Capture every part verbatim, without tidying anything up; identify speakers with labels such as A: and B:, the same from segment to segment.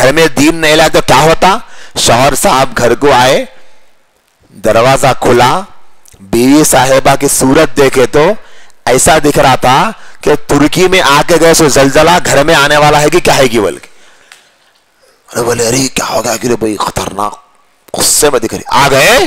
A: گھر میں دین نہیں لائے تو کیا ہوتا؟ شوہر صاحب گھر کو آئے, دروازہ کھلا, بیوی صاحبہ کی صورت دیکھے تو ایسا دکھ رہا تھا کہ ترکی میں آ کے گئے سو زلزلہ گھر میں آنے والا ہے کہ کیا ہے کہ بول کے. ارے بولے ارے کیا ہو گیا کہ بھائی خطرناک, غصے میں دکھ رہی. آ گئے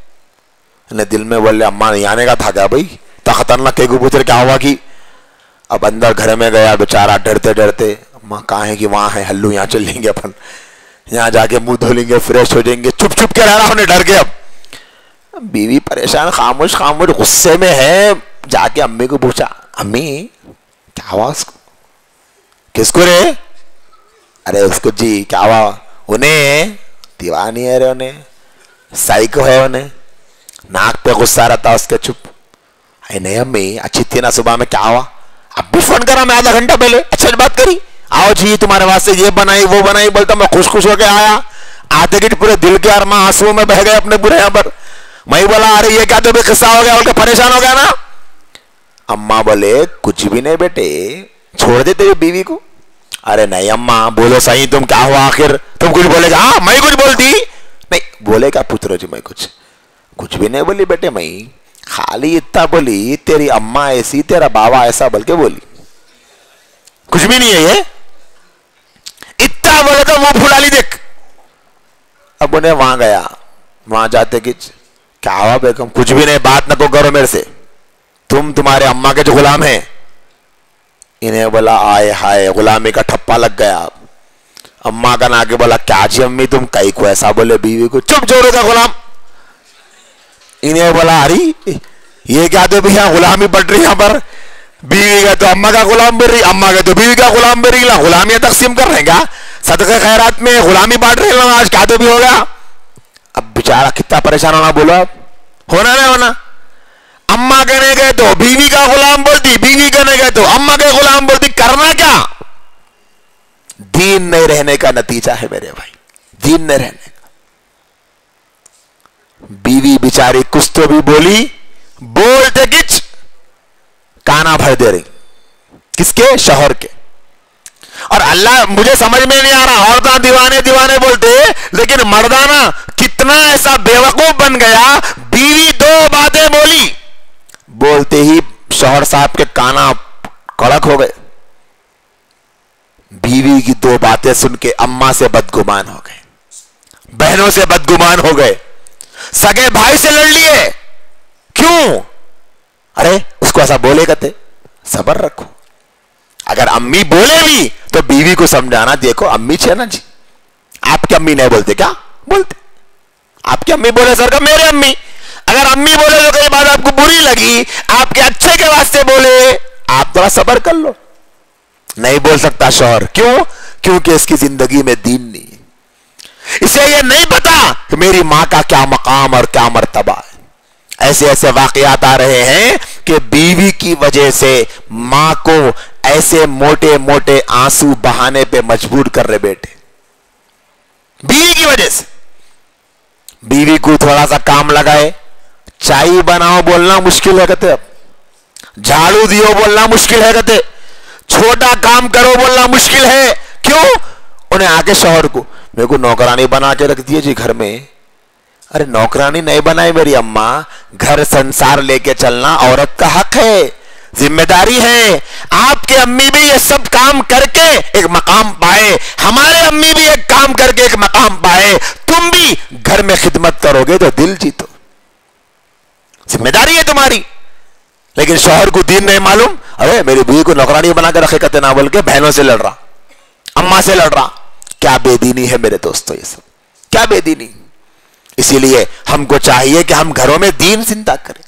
A: دل میں بولے اماں نہیں آنے کا تھا کیا بھائی, تا خطرناک کہ پوچھ رہے کیا ہوا کہ. اب اندر گھر میں گیا بیچارہ ڈرتے ڈرتے, اماں کہاں ہے کہ وہاں ہے, ہلو یہاں چل لیں گے اپن, یہاں جا کے منہ دھو لیں گے, فریش ہو جائیں گے. چپ چپ کے رہ رہا انہیں ڈر کے. اب بیوی پریشان, خاموش خاموش غصے میں ہے. جا کے امی کو پوچھا, امی کیا ہوا اس کو؟ کس کو رے؟ ارے اس کو جی. کیا ہوا انہیں؟ دیوانی ہے رے انہیں, سائیکو ہے انہیں, ناک پہ غصہ رہتا اس کے. چپ. اے نہیں امی اچھی تھی نا صبح میں, کیا ہوا؟ اب بھی فون کرا میں آدھا گھنٹہ پہلے, اچھا بات کری, آؤ جی تمہارے واسطے یہ بنائی وہ بنائی. بولتا میں خوش خوش ہو کے آیا, آتے کہ پورے دل کے ارماں آنسو میں بہ گئے اپنے پورے یہاں پر. میں بولا ارے یہ کیا تو بھی قصہ ہو گیا, بول کے پریشان ہو گیا نا. اماں بولے کچھ بھی نہیں بیٹے, چھوڑ دیتے ہو بیوی کو. ارے نہیں اماں بولو صحیح, تم کیا ہوا آخر؟ تم کچھ بولے گا؟ ہاں میں کچھ بولتی نہیں. بولے کیا پوچھ رہے جی؟ میں کچھ کچھ بھی نہیں بولی بیٹے, میں خالی اتنا بولی تیری اماں ایسی تیرا بابا ایسا بول کے بولی, کچھ بھی نہیں ہے یہ. اتنا بولے تو منہ پھلا لی دیکھ. اب انہیں وہاں گیا, وہاں جاتے کہ کیا ہوا بیگم؟ کچھ بھی نہیں, بات نہ کو کرو میرے سے, تم تمہارے اماں کے جو غلام ہیں. انہیں بولا آئے ہائے غلامی کا ٹھپا لگ گیا. اماں کا نا کے بولا کیا جی امی تم کئی کو ایسا بولے بیوی کو؟ چپ جوڑے کا غلام. انہیں بولا اری یہ کیا تو بھی غلامی بڑھ رہی یہاں پر, بیوی کا تو اماں کا غلام بن رہی, اماں کا تو بیوی کا غلام بن رہی, غلامیاں تقسیم کر رہے ہیں کیا؟ صدقہ خیرات میں غلامی بانٹ رہے ہیں آج, کیا تو بھی ہو گیا. اب بیچارہ کتنا پریشان ہونا, بولو اب ہونا نہیں ہونا. اماں کہنے گئے تو بیوی کا غلام بولتی, بیوی کہنے گئے تو اماں کے غلام بولتی. کرنا کیا؟ دین نہیں رہنے کا نتیجہ ہے میرے بھائی, دین نہیں رہنے کا. بیوی بیچاری کچھ تو بھی بولی, بولتے کچھ کانا بھر دے رہی. کس کے؟ شوہر کے. اور اللہ مجھے سمجھ میں نہیں آ رہا, عورتاں دیوانے دیوانے بولتے, لیکن مردانہ کتنا ایسا بیوقوف بن گیا. بیوی دو باتیں بولی, بولتے ہی شوہر صاحب کے کانا کڑک ہو گئے. بیوی کی دو باتیں سن کے اماں سے بدگمان ہو گئے, بہنوں سے بدگمان ہو گئے, سگے بھائی سے لڑ لیے. کیوں؟ ارے اس کو ایسا بولے کہتے, صبر رکھو. اگر امی بولے بھی تو بیوی کو سمجھانا, دیکھو امی چھے نا جی, آپ کی امی نہیں بولتے کیا؟ بولتے. آپ کی امی بولے سر کا میرے امی, اگر امی بولے تو کئی بات آپ کو بری لگی, آپ کے اچھے کے واسطے بولے, آپ تھوڑا صبر کر لو. نہیں بول سکتا شوہر, کیوں؟ کیونکہ اس کی زندگی میں دین نہیں ہے, اسے یہ نہیں پتا کہ میری ماں کا کیا مقام اور کیا مرتبہ ہے. ایسے ایسے واقعات آ رہے ہیں کہ بیوی کی وجہ سے ماں کو ایسے موٹے موٹے آنسو بہانے پہ مجبور کر رہے بیٹے, بیوی کی وجہ سے. بیوی کو تھوڑا سا کام لگائے, چائے بناؤ بولنا مشکل ہے کہتے, اب جھاڑو دیو بولنا مشکل ہے کہتے, چھوٹا کام کرو بولنا مشکل ہے. کیوں؟ انہیں آگے شوہر کو میرے کو نوکرانی بنا کے رکھ دیے جی گھر میں. ارے نوکرانی نہیں بنائی میری اماں, گھر سنسار لے کے چلنا عورت کا حق ہے, ذمہ داری ہے. آپ کے امی بھی یہ سب کام کر کے ایک مقام پائے, ہمارے امی بھی ایک کام کر کے ایک مقام پائے. تم بھی گھر میں خدمت کرو گے تو دل جیتو, ذمہ داری ہے تمہاری. لیکن شوہر کو دین نہیں معلوم, ارے میری بیوی کو نوکرانی بنا کے رکھے کہتے نہ بول کے بہنوں سے لڑ رہا, اماں سے لڑ رہا. کیا بے دینی ہے میرے دوستو, یہ سب کیا بے دینی. اسی لیے ہم کو چاہیے کہ ہم گھروں میں دین زندہ کریں.